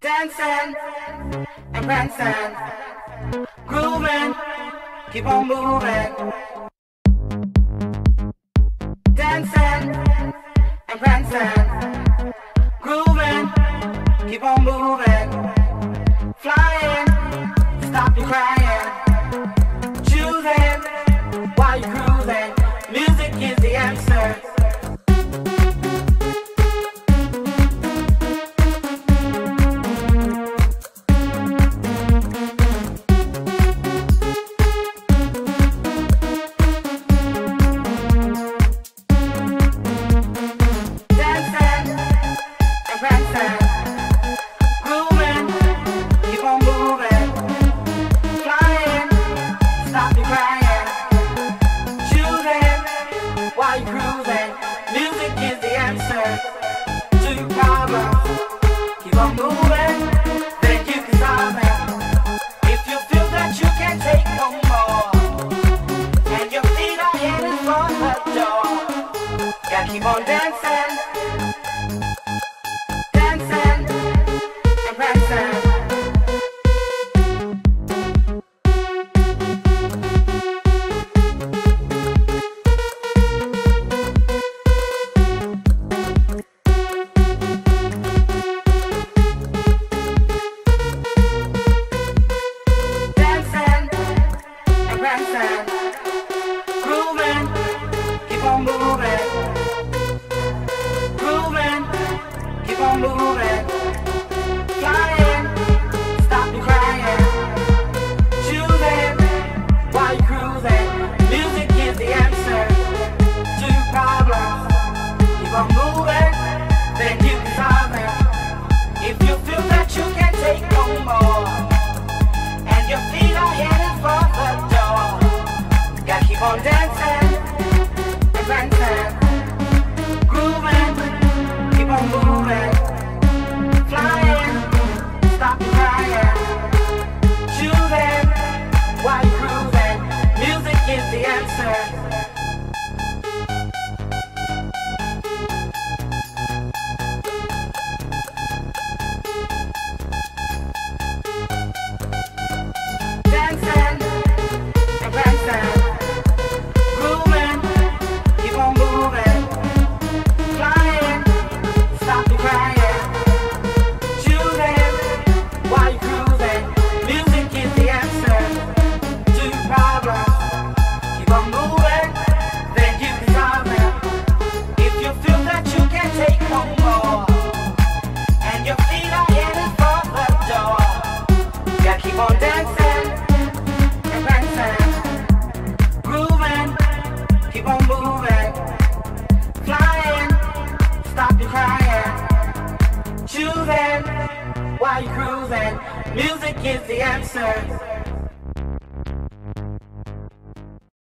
Dancing and prancing, grooving, keep on moving. Dancing and prancing, grooving, keep on moving. Flying, stop your crying. Choosing while you're cruising. Music is the answer. Keep on dancing, dancing and prancing. Dancing and prancing, grooving, keep on moving. Keep on moving, flying, stop your crying. Choosing while you're cruising. Music is the answer to your problems. Keep on moving, then you can solve them. If you feel that you can't take no more, and your feet are headed for the door, gotta keep on dancing and prancing, grooving, keep on moving. Flying, stop your crying. Choosing while you're cruising. Music is the answer. Dancing and prancing, grooving, keep on moving. Flying, stop your crying. Keep on dancing and prancing, grooving, keep on moving. Flying, stop your crying. Choosing while you're cruising. Music is the answer.